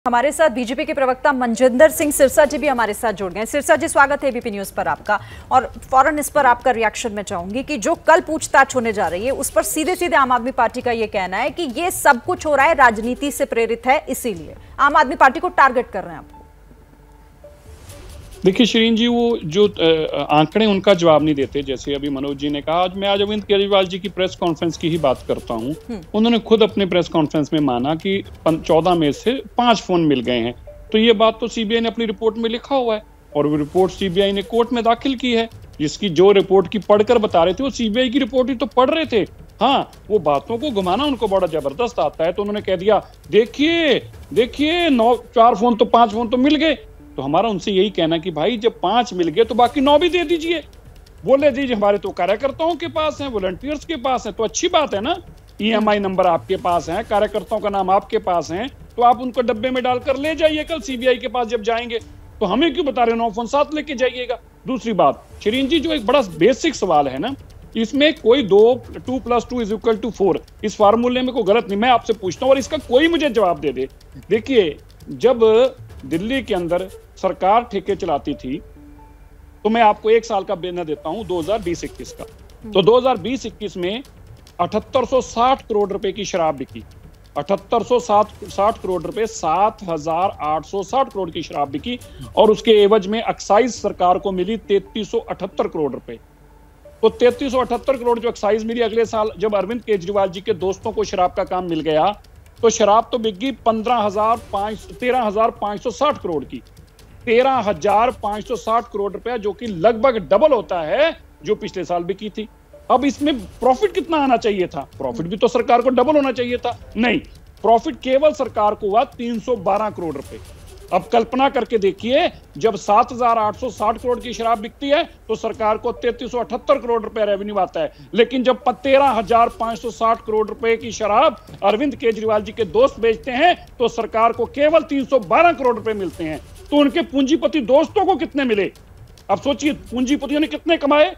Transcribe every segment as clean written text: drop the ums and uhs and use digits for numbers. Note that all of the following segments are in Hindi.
हमारे साथ बीजेपी के प्रवक्ता मनजिंदर सिंह सिरसा जी भी हमारे साथ जुड़ गए। सिरसा जी, स्वागत है एबीपी न्यूज पर आपका। और फौरन इस पर आपका रिएक्शन मैं चाहूंगी कि जो कल पूछताछ होने जा रही है उस पर सीधे सीधे आम आदमी पार्टी का ये कहना है कि ये सब कुछ हो रहा है राजनीति से प्रेरित है, इसीलिए आम आदमी पार्टी को टारगेट कर रहे हैं आप। देखिए शिरीन जी, वो जो आंकड़े उनका जवाब नहीं देते। जैसे अभी मनोज जी ने कहा, मैं आज अरविंद केजरीवाल जी की प्रेस कॉन्फ्रेंस की ही बात करता हूं। उन्होंने खुद अपने प्रेस कॉन्फ्रेंस में माना कि 14 में से 5 फोन मिल गए हैं। तो ये बात तो सीबीआई ने अपनी रिपोर्ट में लिखा हुआ है और वो रिपोर्ट सीबीआई ने कोर्ट में दाखिल की है। जिसकी जो रिपोर्ट की पढ़कर बता रहे थे वो सीबीआई की रिपोर्ट ही तो पढ़ रहे थे। हाँ, वो बातों को घुमाना उनको बड़ा जबरदस्त आता है। तो उन्होंने कह दिया, देखिए 4 फोन तो 5 फोन तो मिल गए। तो हमारा उनसे यही कहना कि भाई जब 5 मिल गए तो बाकी 9 भी दे दीजिए। बोले दीजिए हमारे तो कार्यकर्ताओं के पास हैं, वॉलंटियर्स के पास हैं, तो अच्छी बात है ना। ईएमआई नंबर आपके पास है, कार्यकर्ताओं का नाम आपके पास है, तो आप उनको डब्बे में डालकर ले जाइए। कल सीबीआई के पास जब जाएंगे तो हमें क्यों बता रहे 9 फोन साथ लेके जाइएगा। दूसरी बात शिरीन जी, जो एक बड़ा बेसिक सवाल है ना, इसमें कोई 2 + 2 = 4 इस फार्मूले में कोई गलत नहीं। मैं आपसे पूछता हूँ और इसका कोई मुझे जवाब दे दे। देखिए, जब दिल्ली के अंदर सरकार ठेके चलाती थी तो मैं आपको 1 साल का बेना देता हूं, 2020-21 का। तो 2020-21 में 7860 करोड़ रुपए की शराब बिकी। 7860 करोड़ रुपए, 7860 करोड़ की शराब बिकी और उसके एवज में एक्साइज सरकार को मिली 3378 करोड़ रुपए। तो 3378 करोड़ जो एक्साइज मिली, अगले साल जब अरविंद केजरीवाल जी के दोस्तों को शराब का काम मिल गया तो शराब तो बिकी 13,560 करोड़ की। 13,560 करोड़ रुपया, जो कि लगभग डबल होता है जो पिछले साल बिकी थी। अब इसमें प्रॉफिट कितना आना चाहिए था? प्रॉफिट भी तो सरकार को डबल होना चाहिए था। नहीं, प्रॉफिट केवल सरकार को हुआ 312 करोड़ रुपए। अब कल्पना करके देखिए, जब 7,860 करोड़ की शराब बिकती है तो सरकार को 3378 करोड़ रुपए रेवेन्यू आता है। लेकिन जब 13,560 करोड़ रुपए की शराब अरविंद केजरीवाल जी के दोस्त बेचते हैं तो सरकार को केवल 312 करोड़ रुपए मिलते हैं। तो उनके पूंजीपति दोस्तों को कितने मिले? अब सोचिए, पूंजीपतियों ने कितने कमाए?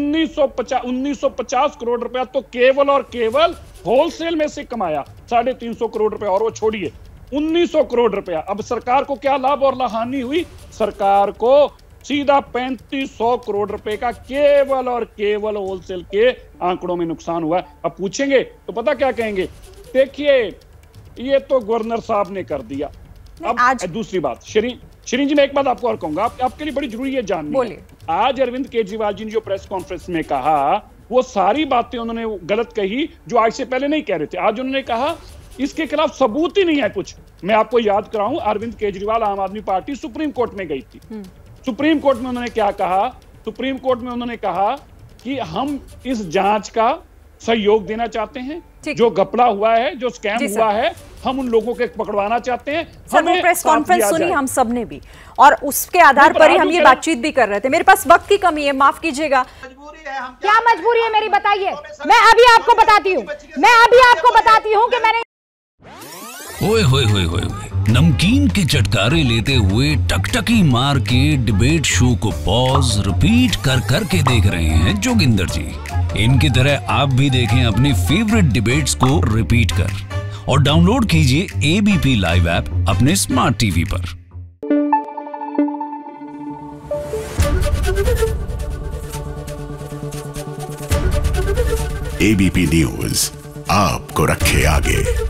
1950 करोड़ रुपया तो केवल और केवल होलसेल में से कमाया। 350 करोड़ रुपया, और वो छोड़िए 1900 करोड़ रुपया। अब सरकार को क्या लाभ और हानि हुई? सरकार को सीधा 3500 करोड़ रुपए का केवल और केवल होलसेल के आंकड़ों में नुकसान हुआ। अब पूछेंगे तो पता क्या कहेंगे? देखिए, ये तो गवर्नर साहब ने कर दिया। अब दूसरी बात, शिरीन जी, मैं एक बात आपको और कहूंगा, आपके लिए बड़ी जरूरी है जाननी। आज अरविंद केजरीवाल जी ने जो प्रेस कॉन्फ्रेंस में कहा, वो सारी बातें उन्होंने गलत कही जो आज से पहले नहीं कह रहे थे। आज उन्होंने कहा इसके खिलाफ सबूत ही नहीं है कुछ। मैं आपको याद कराऊं, अरविंद केजरीवाल, आम आदमी पार्टी सुप्रीम कोर्ट में गई थी। सुप्रीम कोर्ट में उन्होंने क्या कहा? सुप्रीम कोर्ट में उन्होंने कहा कि हम इस जांच का सहयोग देना चाहते हैं। जो घपला हुआ है, जो स्कैम हुआ है, हम उन लोगों को पकड़वाना चाहते हैं। हमें प्रेस कॉन्फ्रेंस सुनी हम सबने भी, और उसके आधार पर ही हम ये बातचीत भी कर रहे थे। मेरे पास वक्त की कमी है, माफ कीजिएगा। क्या मजबूरी है मेरी, बताइए। मैं अभी आपको बताती हूँ कि मैंने ओए होए होए होए, नमकीन के चटकारे लेते हुए टकटकी मार के डिबेट शो को पॉज रिपीट कर करके देख रहे हैं जोगिंदर जी। इनकी तरह आप भी देखें अपनी फेवरेट डिबेट्स को रिपीट कर, और डाउनलोड कीजिए एबीपी लाइव ऐप अपने स्मार्ट टीवी पर। एबीपी न्यूज आपको रखे आगे।